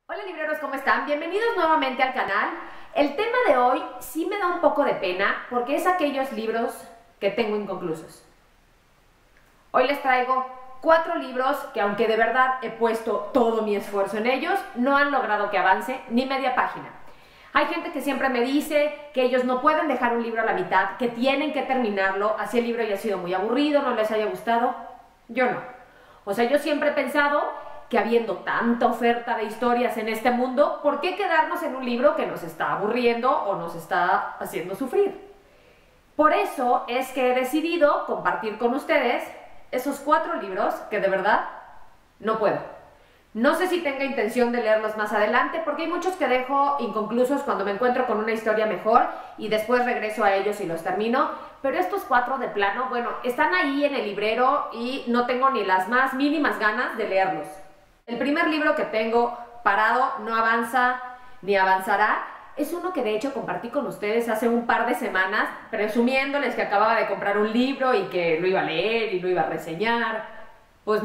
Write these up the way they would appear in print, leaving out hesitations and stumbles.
Hola libreros, ¿cómo están? Bienvenidos nuevamente al canal. El tema de hoy sí me da un poco de pena porque es aquellos libros que tengo inconclusos. Hoy les traigo 4 libros que, aunque de verdad he puesto todo mi esfuerzo en ellos, no han logrado que avance ni media página. Hay gente que siempre me dice que ellos no pueden dejar un libro a la mitad, que tienen que terminarlo, así el libro haya sido muy aburrido, no les haya gustado. Yo no. O sea, yo siempre he pensado que habiendo tanta oferta de historias en este mundo, ¿por qué quedarnos en un libro que nos está aburriendo o nos está haciendo sufrir? Por eso es que he decidido compartir con ustedes esos 4 libros que de verdad no puedo. No sé si tenga intención de leerlos más adelante, porque hay muchos que dejo inconclusos cuando me encuentro con una historia mejor y después regreso a ellos y los termino. Pero estos 4 de plano, bueno, están ahí en el librero y no tengo ni las más mínimas ganas de leerlos. El primer libro que tengo parado, no avanza ni avanzará, es uno que de hecho compartí con ustedes hace un par de semanas, presumiéndoles que acababa de comprar un libro y que lo iba a leer y lo iba a reseñar. Pues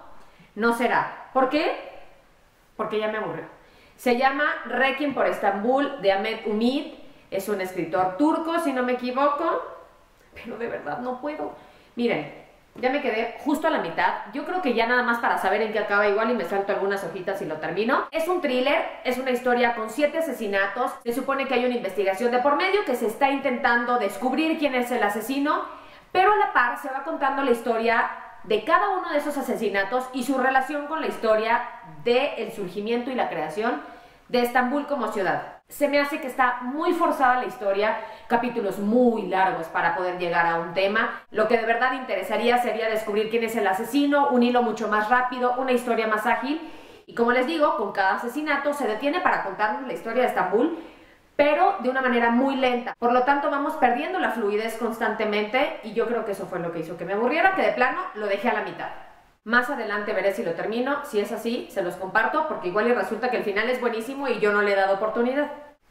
no será. ¿Por qué? Porque ya me aburrió. Se llama Requiem por Estambul, de Ahmet Ümit. Es un escritor turco, si no me equivoco, pero de verdad no puedo. Miren, ya me quedé justo a la mitad. Yo creo que ya nada más para saber en qué acaba igual y me salto algunas hojitas y lo termino. Es un thriller, es una historia con 7 asesinatos. Se supone que hay una investigación de por medio, que se está intentando descubrir quién es el asesino, pero a la par se va contando la historia de cada uno de esos asesinatos y su relación con la historia del surgimiento y la creación de Estambul como ciudad. Se me hace que está muy forzada la historia, capítulos muy largos para poder llegar a un tema. Lo que de verdad interesaría sería descubrir quién es el asesino, un hilo mucho más rápido, una historia más ágil. Y como les digo, con cada asesinato se detiene para contarnos la historia de Estambul, pero de una manera muy lenta. Por lo tanto, vamos perdiendo la fluidez constantemente y yo creo que eso fue lo que hizo que me aburriera, que de plano lo dejé a la mitad. Más adelante veré si lo termino. Si es así, se los comparto, porque igual y resulta que el final es buenísimo y yo no le he dado oportunidad.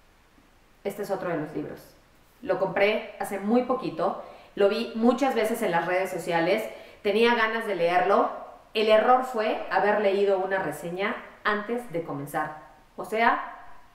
Este es otro de los libros. Lo compré hace muy poquito, lo vi muchas veces en las redes sociales, tenía ganas de leerlo. El error fue haber leído una reseña antes de comenzar. O sea,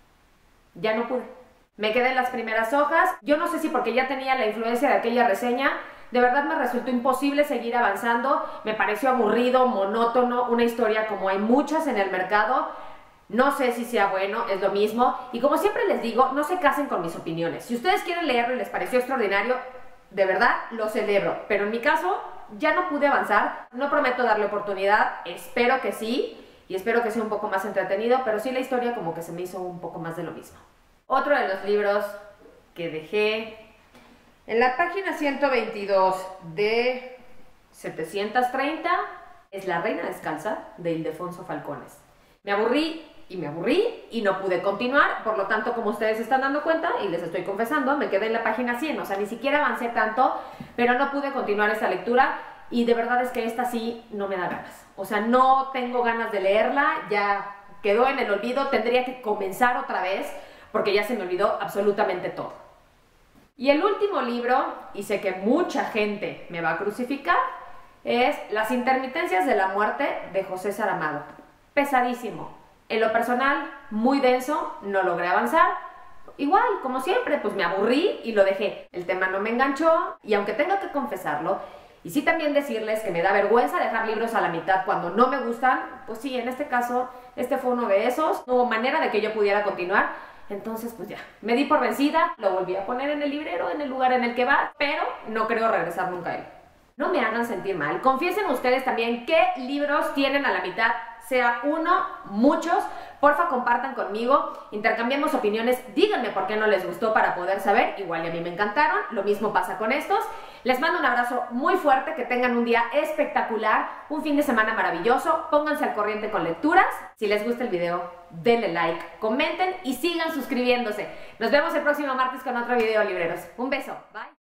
ya no pude. Me quedé en las primeras hojas. Yo no sé si porque ya tenía la influencia de aquella reseña, de verdad me resultó imposible seguir avanzando. Me pareció aburrido, monótono, una historia como hay muchas en el mercado. No sé si sea bueno, es lo mismo. Y como siempre les digo, no se casen con mis opiniones. Si ustedes quieren leerlo y les pareció extraordinario, de verdad lo celebro. Pero en mi caso, ya no pude avanzar. No prometo darle oportunidad, espero que sí. Y espero que sea un poco más entretenido, pero sí la historia como que se me hizo un poco más de lo mismo. Otro de los libros que dejé en la página 122 de 730 es La Reina Descalza, de Ildefonso Falcones. Me aburrí y no pude continuar, por lo tanto, como ustedes se están dando cuenta y les estoy confesando, me quedé en la página 100, o sea, ni siquiera avancé tanto, pero no pude continuar esta lectura. Y de verdad es que esta sí no me da ganas. O sea, no tengo ganas de leerla, ya quedó en el olvido, tendría que comenzar otra vez porque ya se me olvidó absolutamente todo. Y el último libro, y sé que mucha gente me va a crucificar, es Las intermitencias de la muerte, de José Saramago. Pesadísimo. En lo personal, muy denso, no logré avanzar. Igual, como siempre, pues me aburrí y lo dejé. El tema no me enganchó y aunque tengo que confesarlo, y sí también decirles que me da vergüenza dejar libros a la mitad cuando no me gustan, pues sí, en este caso, este fue uno de esos. No hubo manera de que yo pudiera continuar, entonces pues ya, me di por vencida, lo volví a poner en el librero, en el lugar en el que va, pero no creo regresar nunca a él. No me hagan sentir mal, confiesen ustedes también qué libros tienen a la mitad, sea uno, muchos. Porfa, compartan conmigo, intercambiemos opiniones, díganme por qué no les gustó para poder saber, igual y a mí me encantaron, lo mismo pasa con estos. Les mando un abrazo muy fuerte, que tengan un día espectacular, un fin de semana maravilloso, pónganse al corriente con lecturas. Si les gusta el video, denle like, comenten y sigan suscribiéndose. Nos vemos el próximo martes con otro video, libreros. Un beso, bye.